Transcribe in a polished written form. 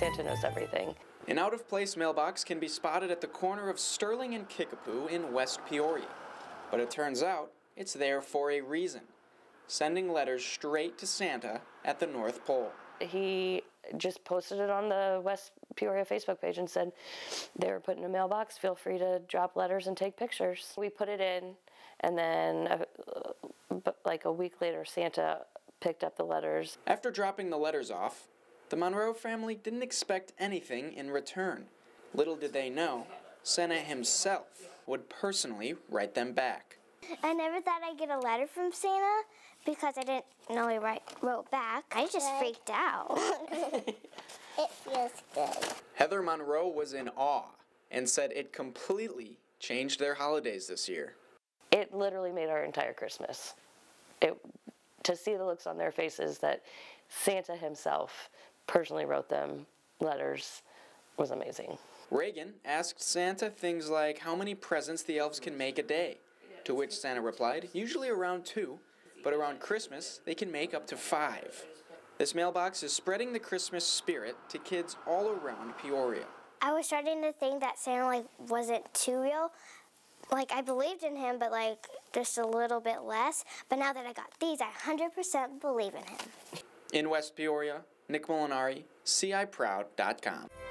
Santa knows everything. An out-of-place mailbox can be spotted at the corner of Sterling and Kickapoo in West Peoria. But it turns out it's there for a reason, sending letters straight to Santa at the North Pole. He just posted it on the West Peoria Facebook page and said they were putting a mailbox, feel free to drop letters and take pictures. We put it in, and then like a week later, Santa picked up the letters. After dropping the letters off, the Monroe family didn't expect anything in return. Little did they know, Santa himself would personally write them back. I never thought I'd get a letter from Santa because I didn't know he wrote back. I just freaked out. It feels good. Heather Monroe was in awe and said it completely changed their holidays this year. It literally made our entire Christmas. To see the looks on their faces that Santa himself personally wrote them letters was amazing. Reagan asked Santa things like how many presents the elves can make a day, to which Santa replied, usually around 2, but around Christmas they can make up to 5. This mailbox is spreading the Christmas spirit to kids all around Peoria. I was starting to think that Santa wasn't too real. I believed in him, but just a little bit less. But now that I got these, I 100% believe in him. In West Peoria, Nick Molinari, CIProud.com.